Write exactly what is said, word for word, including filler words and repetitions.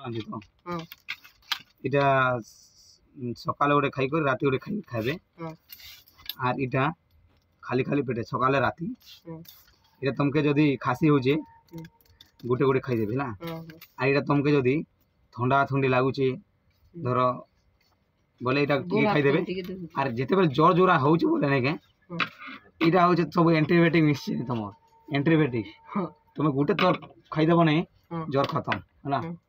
आंधी तो इटा सकाले गोटे खाई कर राती गोटे खाई खाइबे आर इटा खाली खाली पेटे सकाले राती इटा तुमके जदी खासी हो जे गोटे गोटे खाई देबे ना आर इटा तुमके जदी ठंडा ठंडी लागुचे धर बोले इटा की खाई देबे आर जेते बेल जोर जोरा होउचे बोले नै के इटा होउचे सब एंटीबायोटिक मिक्स तुम एंटीबायोटिक तुम गोटे तो खाई देबो नै जोर खत्म है ना।